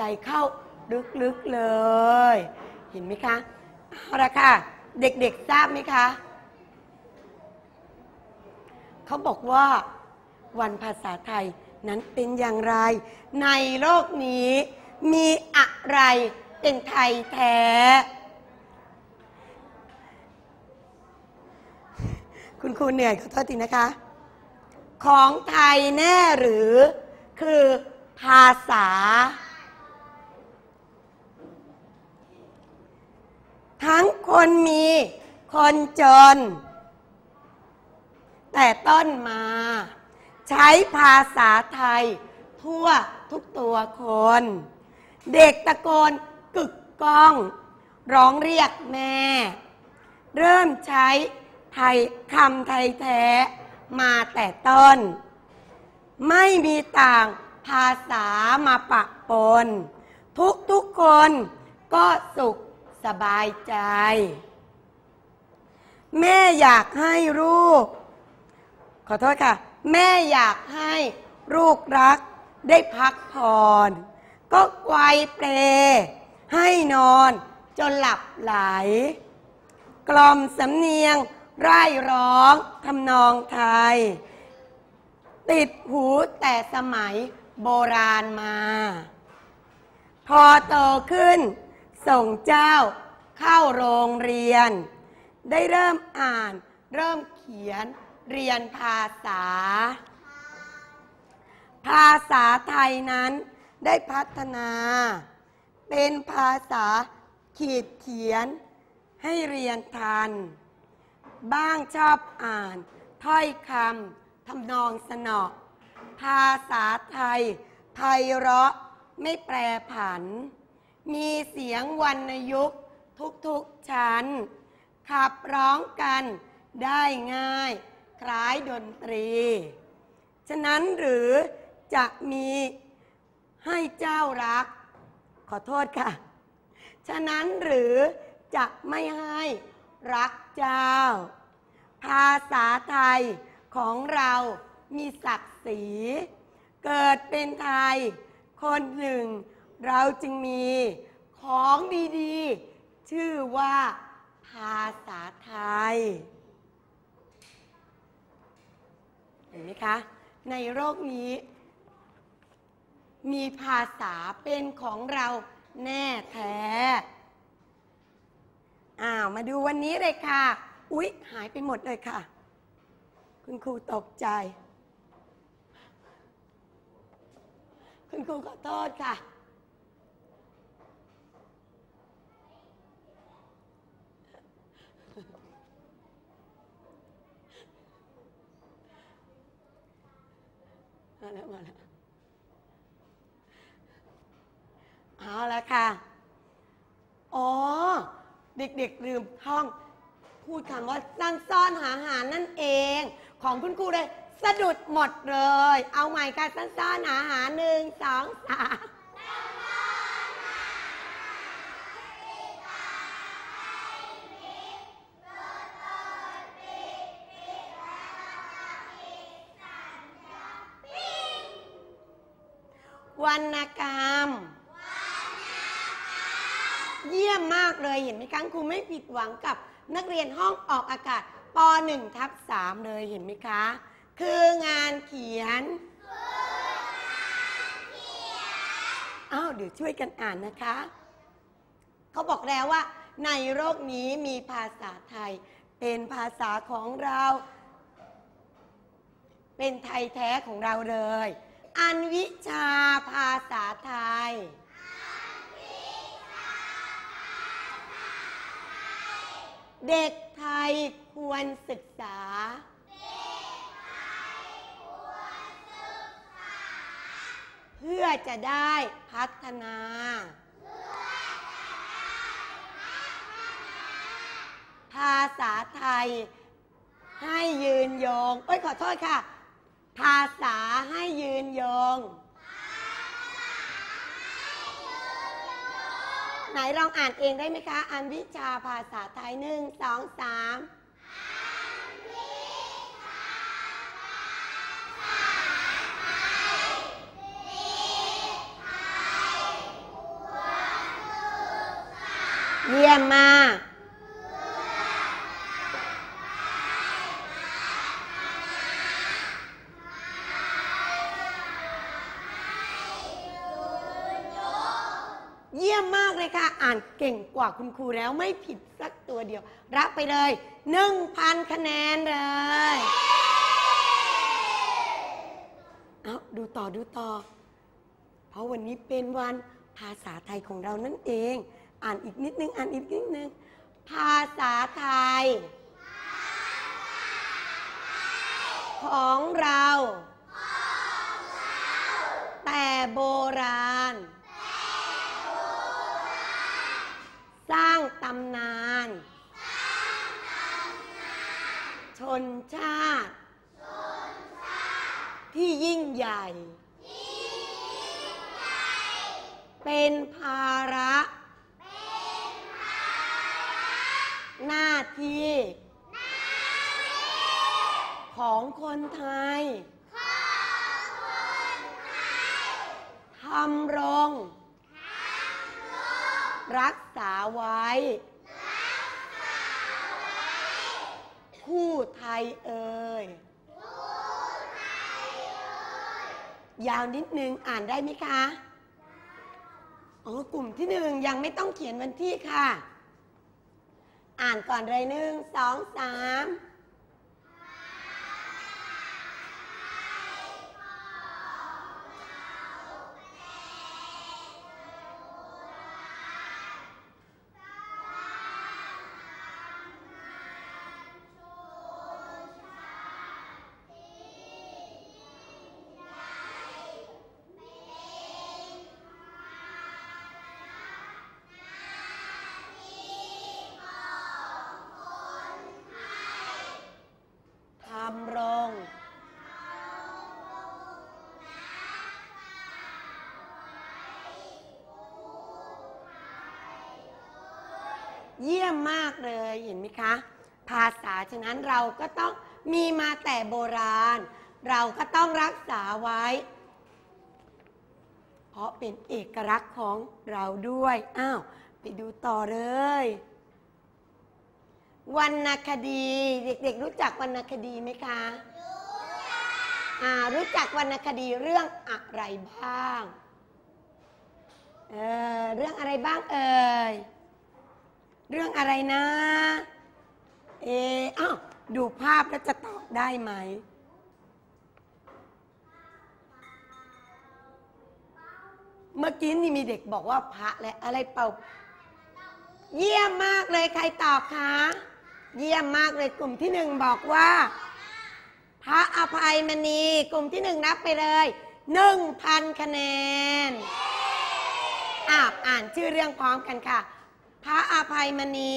เข้าลึกๆเลยเห็นไหมคะเอาละค่ะเด็กๆทราบไหมคะเขาบอกว่าวันภาษาไทยนั้นเป็นอย่างไรในโลกนี้มีอะไรเป็นไทยแท้คุณครูเหนื่อยขอโทษทีนะคะของไทยแน่หรือคือภาษาทั้งคนมีคนจนแต่ต้นมาใช้ภาษาไทยทั่วทุกตัวคนเด็กตะโกนกึกก้องร้องเรียกแม่เริ่มใช้ไทยคำไทยแท้มาแต่ต้นไม่มีต่างภาษามาปะปนทุกคนก็สุขสบายใจแม่อยากให้ลูกขอโทษค่ะแม่อยากให้ลูกรักได้พักผ่อนก็ไกวเปลให้นอนจนหลับไหลกล่อมสำเนียงร่ายร้องทำนองไทยติดหูแต่สมัยโบราณมาพอโตขึ้นส่งเจ้าเข้าโรงเรียนได้เริ่มอ่านเริ่มเขียนเรียนภาษาไทยนั้นได้พัฒนาเป็นภาษาขีดเขียนให้เรียนทันบ้างชอบอ่านถ้อยคำทำนองสนอภาษาไทยไพเราะไม่แปรผันมีเสียงวรรณยุกต์ทุกชั้นขับร้องกันได้ง่ายคล้ายดนตรีฉะนั้นหรือจะมีให้เจ้ารักขอโทษค่ะฉะนั้นหรือจะไม่ให้รักเจ้าภาษาไทยของเรามีศักดิ์ศรีเกิดเป็นไทยคนหนึ่งเราจึงมีของดีๆชื่อว่าภาษาไทยเห็นไหมคะในโลกนี้มีภาษาเป็นของเราแน่แท้มาดูวันนี้เลยค่ะอุ๊ยหายไปหมดเลยค่ะคุณครูตกใจคุณครูขอโทษค่ะมาแล้วเอาละค่ะอ๋อเด็กๆลืมท่องพูดคำว่าซ่อนซ่อนหาหานั่นเองของคุณครูเลยสะดุดหมดเลยเอาใหม่ค่ะซ่อนซ่อนหาหา1 2 3วรรณกรรมเยี่ยมมากเลยเห็นไหมคะครูไม่ผิดหวังกับนักเรียนห้องออกอากาศป .1/3 เลยเห็นไหมคะคืองานเขียนเดี๋ยวช่วยกันอ่านนะคะเขาบอกแล้วว่าในโลกนี้มีภาษาไทยเป็นภาษาของเราเป็นไทยแท้ของเราเลยอันวิชาภาษาไทยเด็กไทยควรศึกษาเพื่อจะได้พัฒนาภาษาไทยให้ยืนยงขอโทษค่ะภาษาให้ยืนยงไหนลองอ่านเองได้ไหมคะอันวิชาภาษาไทย1 2 3 เยี่ยมมากเยี่ยมมากเลยค่ะอ่านเก่งกว่าคุณครูแล้วไม่ผิดสักตัวเดียวรับไปเลย 1,000 คะแนนเลยเอาดูต่อเพราะวันนี้เป็นวันภาษาไทยของเรานั่นเองอ่านอีกนิดนึงภาษาไทยของเราแต่โบราณสร้างตำนานชนชาติที่ยิ่งใหญ่เป็นภาระหน้าที่ของคนไทยทำรงรักษาไว้คู่ไทยเอ่ยยาวนิดนึงอ่านได้ไหมคะกลุ่มที่1ยังไม่ต้องเขียนวันที่ค่ะอ่านก่อนเลย1 2 3ทำรงเยี่ยมมากเลยเห็นไหมคะภาษาฉะนั้นเราก็ต้องมีมาแต่โบราณเราก็ต้องรักษาไว้เพราะเป็นเอกลักษณ์ของเราด้วยไปดูต่อเลยวรรณคดีเด็กๆรู้จักวรรณคดีไหมคะรู้จักวรรณคดีเรื่องอะไรบ้างเรื่องอะไรบ้างเอ่ยเรื่องอะไรนะดูภาพแล้วจะตอบได้ไหมเมื่อกี้นี่มีเด็กบอกว่าพระและอะไรเปล่าเยี่ยมมากเลยใครตอบคะเยี่ยมมากเลยกลุ่มที่1บอกว่าพระอภัยมณีกลุ่มที่1นับไปเลย 1,000 คะแนนอ่านชื่อเรื่องพร้อมกันค่ะพระอภัยมณี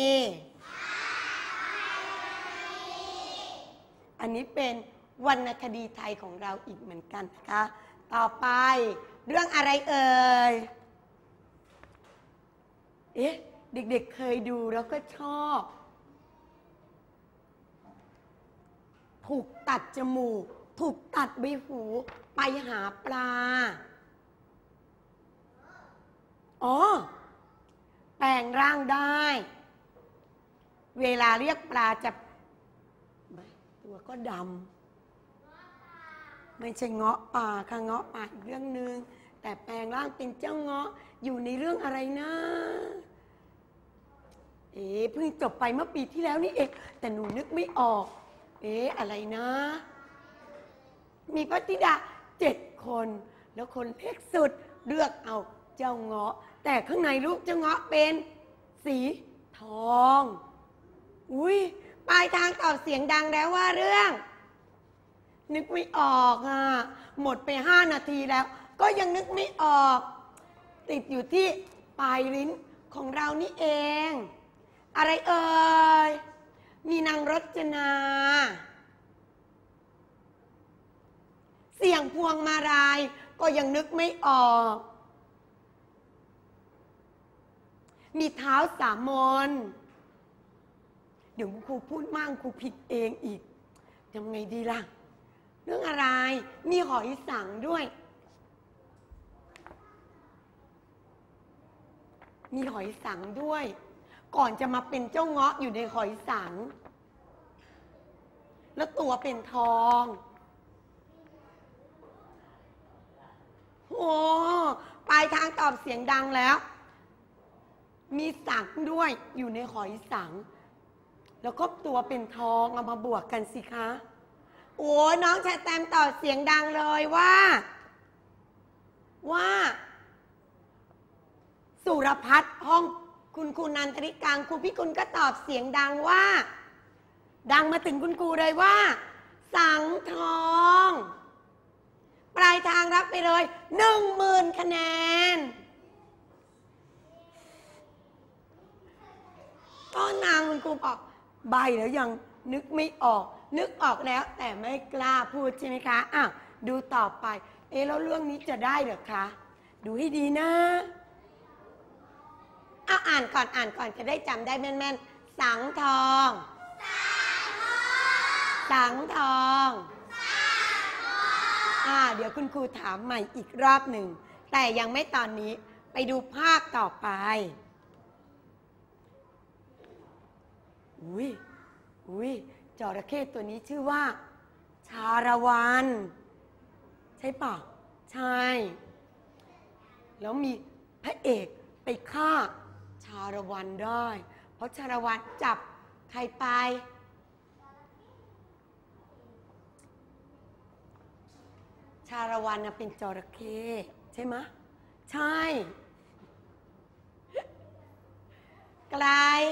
อันนี้เป็นวรรณคดีไทยของเราอีกเหมือนกันนะคะต่อไปเรื่องอะไรเอ่ยเด็กๆเคยดูแล้วก็ชอบถูกตัดจมูกถูกตัดใบหูไปหาปลาแปลงร่างได้เวลาเรียกปลาจะตัวก็ดำไม่ใช่เงาะป่าค่ะเงาะป่าอีกเรื่องนึงแต่แปลงร่างเป็นเจ้าเงาะอยู่ในเรื่องอะไรนะเพิ่งจบไปเมื่อปีที่แล้วนี่เองแต่หนูนึกไม่ออกอะไรนะมีพระธิดา7 คนแล้วคนเล็กสุดเลือกเอาเจ้าเงาะแต่ข้างในรูปเจ้าเงาะเป็นสีทองปลายทางตอบเสียงดังแล้วว่าเรื่องนึกไม่ออกหมดไป5 นาทีแล้วก็ยังนึกไม่ออกติดอยู่ที่ปลายลิ้นของเรานี่เองอะไรเอ่ยมีนางรจนาเสียงพวงมาลัยก็ยังนึกไม่ออกมีเท้าสามนเดี๋ยวครูพูดมากครูผิดเองอีกทำไงดีล่ะเรื่องอะไรมีหอยสังด้วยมีหอยสังด้วยก่อนจะมาเป็นเจ้าเงาะอยู่ในหอยสังแล้วตัวเป็นทองโอ้ปลายทางตอบเสียงดังแล้วมีสังด้วยอยู่ในหอยสังแล้วก็ตัวเป็นทองเอามาบวกกันสิคะโอ้น้องชาแตมตอบเสียงดังเลยว่าสุรพัฒน์ห้องคุณครูนันทริกังครูพิกุลก็ตอบเสียงดังว่าดังมาถึงคุณครูเลยว่าสังทองปลายทางรับไปเลย 10,000 คะแนนต้นนางคุณครูบอกใบแล้วยังนึกไม่ออกนึกออกแล้วแต่ไม่กล้าพูดใช่ไหมคะอ้าวดูต่อไปแล้วเรื่องนี้จะได้เหรอคะดูให้ดีนะอ่านก่อนจะได้จำได้แม่นๆสังทองสังทองเดี๋ยวคุณครูถามใหม่อีกรอบหนึ่งแต่ยังไม่ตอนนี้ไปดูภาพต่อไปอุ้ยจระเข้ตัวนี้ชื่อว่าชาละวันใช่ปะใช่แล้วมีพระเอกไปฆ่าชาละวันได้เพราะชาละวันจับใครไปชาละวันเป็นจระเข้ใช่ไหมใช่ไกล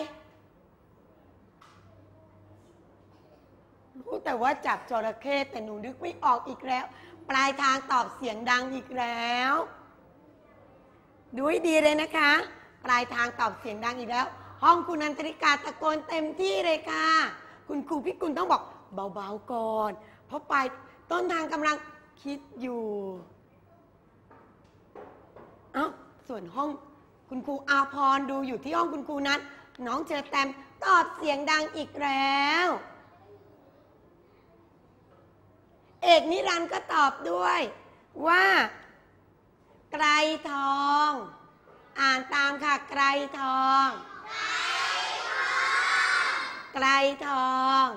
รู้แต่ว่าจับจระเข้แต่หนูนึกไม่ออกอีกแล้วปลายทางตอบเสียงดังอีกแล้วดูให้ดีเลยนะคะปลายทางตอบเสียงดังอีกแล้วห้องคุณนันทริกาตะโกนเต็มที่เลยค่ะคุณครูพิกุลต้องบอกเบาๆก่อนเพราะปลายต้นทางกำลังคิดอยู่ส่วนห้องคุณครูอาพรดูอยู่ที่ห้องคุณครูนัทน้องเชอแตมตอบเสียงดังอีกแล้วเอกนิรันดร์ก็ตอบด้วยว่าไกรทองอ่านตามค่ะไกรทองไกรทอง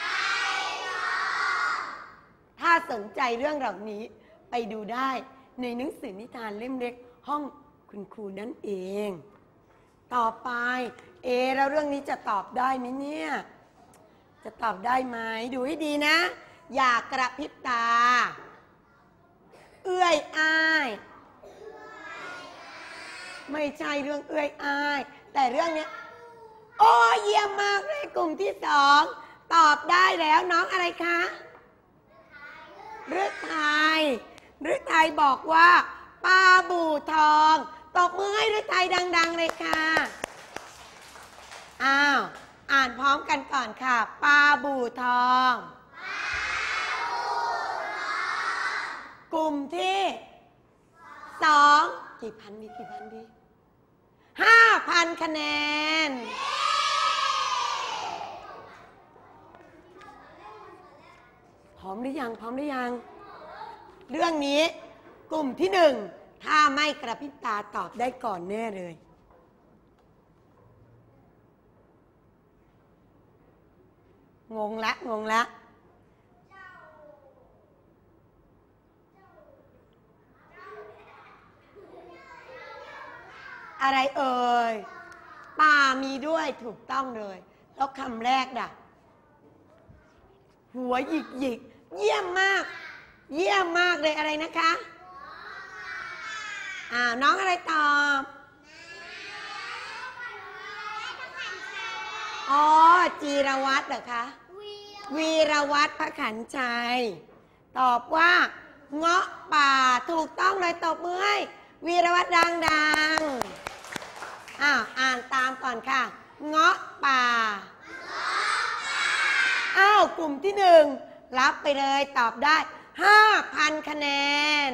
ถ้าสนใจเรื่องเหล่านี้ไปดูได้ในหนังสือนิทานเล่มเล็กห้องคุณครูนั่นเองต่อไปแล้วเรื่องนี้จะตอบได้ไหมเนี่ยจะตอบได้ไหมดูให้ดีนะอย่ากระพริบตาเอื้อยอ้ายไม่ใช่เรื่องเอื้อยอ้ายแต่เรื่องนี้โอ้เยี่ยมมากเลยกลุ่มที่2ตอบได้แล้วน้องอะไรคะฤทัยบอกว่าปลาบู่ทองตบมือให้ฤทัยดังๆเลยค่ะอ่านพร้อมกันก่อนค่ะปลาบู่ทองกลุ่มที่2กี่พันดี5,000 คะแนนพร้อมหรือยังเรื่องนี้กลุ่มที่1ถ้าไม่กระพริบตาตอบได้ก่อนแน่เลยงงละอะไรเอ่ยป่ามีด้วยถูกต้องเลยแล้วคำแรกหัวหยิกเยี่ยมมากเลยอะไรนะคะน้องอะไรตอบจีรวัตรเหรอคะวีรวัตรพระขันชัยตอบว่าเงาะป่าถูกต้องเลยตบมือให้วีรวัตรดังอ่านตามก่อนค่ะเงาะป่ากลุ่มที่1รับไปเลยตอบได้ 5,000 คะแนน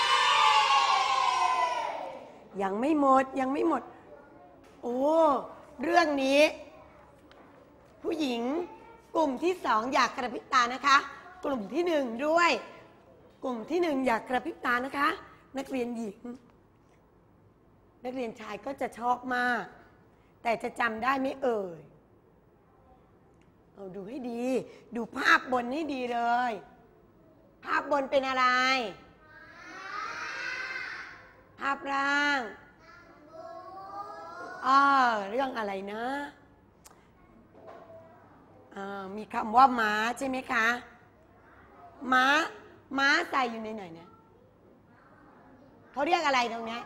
ยังไม่หมดเรื่องนี้ผู้หญิงกลุ่มที่2อยากกระพริบตานะคะกลุ่มที่1ด้วยกลุ่มที่1อยากกระพริบตานะคะนักเรียนหญิงนักเรียนชายก็จะชอบมากแต่จะจำได้ไม่เอ่ยเอาดูให้ดีดูภาพบนให้ดีเลยภาพบนเป็นอะไรภาพล่างเรื่องอะไรนะมีคำว่าม้าใช่ไหมคะม้าใส่อยู่ในไหนเนี่ยเขาเรียกอะไรตรงนี้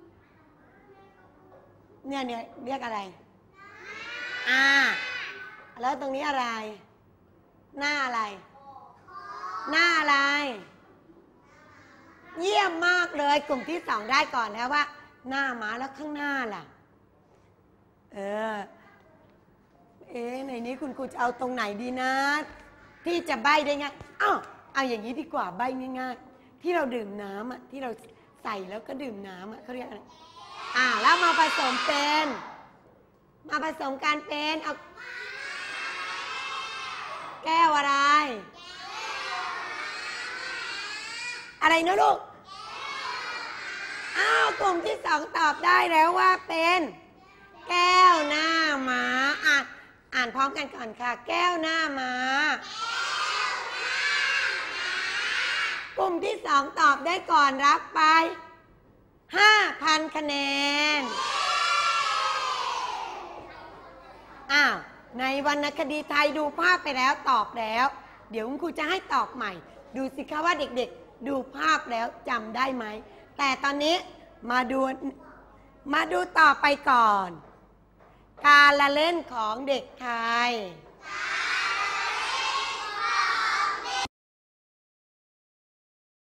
เนี่ยเรียกอะไรแล้วตรงนี้อะไรหน้าอะไรหน้าอะไรเยี่ยมมากเลยกลุ่มที่สองได้ก่อนแล้วว่าหน้าม้าแล้วข้างหน้าล่ะในนี้คุณครูจะเอาตรงไหนดีนะที่จะใบ้ได้ง่ายเอาอย่างนี้ดีกว่าใบ้ง่ายๆที่เราดื่มน้ำที่เราใส่แล้วก็ดื่มน้ำเขาเรียกอะไรแล้วมาผสมกันเป็นเอาแก้วอะไรอะไรนะลูกกลุ่มที่สองตอบได้แล้วว่าเป็นแก้วหน้าม้าอ่านพร้อมกันก่อนค่ะแก้วหน้าม้ากลุ่มที่สองตอบได้ก่อนรับไป 5,000 คะแนนในวรรณคดีไทยดูภาพไปแล้วตอบแล้วเดี๋ยวคุณครูจะให้ตอบใหม่ดูสิคะว่าเด็กๆดูภาพแล้วจำได้ไหมแต่ตอนนี้มาดูต่อไปก่อนการละเล่นของเด็กไทย